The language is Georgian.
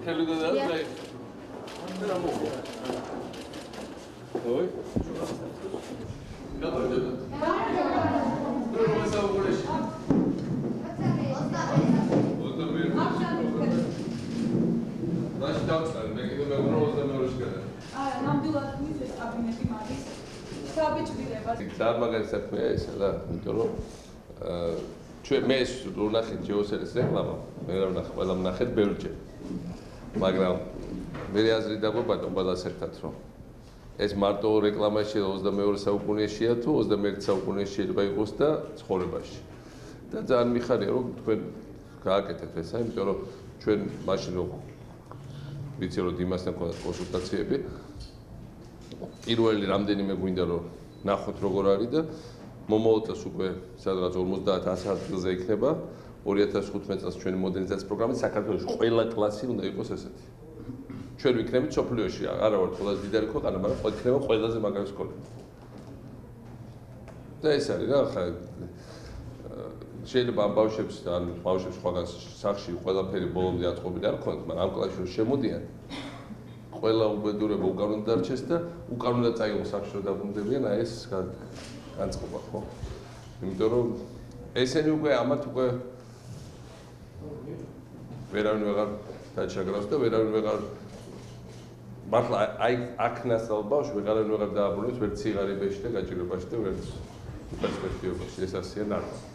ხელი და დაი. oi? Darmagari საქმეა ესა და იმიტომ რომ ჩვენ მე ვნახეთ ჯეოსერის რეკლამა, მე რა ვნახე, ყველა ვნახეთ ბევრჯერ. მაგრამ მე აზრი დაგვებატონ ყველას ერთად რომ ეს მარტო რეკლამაში 22 საუკუნეშია თუ 21 საუკუნეში შეიძლება იყოს და ცხოვრებაში. და ძალიან მიხარია რომ თქვენ გააკეთეთ ესა, იმიტომ რომ ჩვენ მაშინ რომ ვიცი რომ იმასთან ქონდა კონსულტაციები პირველი რამდენიმე გვინდა რომ ნახოთ როგორ არის და მომავალ წელს უკვე სადღაც 50-100 ადგილზე იქნება 2015 წელს ჩვენი მოდერნიზაციის პროგრამით საქართველოში ყველა კლასი უნდა იყოს ესეთი. ჩვენ ვიქნებით სოფლიოში, არა ვარ ყველაზე დიდარი ქვეყანა, მაგრამ იქნება ყველაზე მაგარი სკოლა. და ეს არის რა, ხა შეიძლება ამ ბავშვებს ან ბავშვებს სხვაგან სახში ყველაფერი ბოლომდე აწყობილი არ ქონდეთ, მაგრამ ამ კლასში რომ შემოდიან ყველა უბედურება უკან უნდა დარჩეს და უკან უნდა წაიღოს სახში რომ დაბრუნდებიან, აი ეს განწყობა ხო? იმიტომ რომ ესენი უკვე ამათ უკვე ვერავინ ვეღარ დაჩაგრავს და ვერავინ ვეღარ მართლა აი აქ ნასწავლ ბავშვი ვეღარავინ ვეღარ დააბრუნებს ვერც სიღარიბეში და გაჭირებაში და ვერც პერსპექტივაში ეს ასეა ნარმა.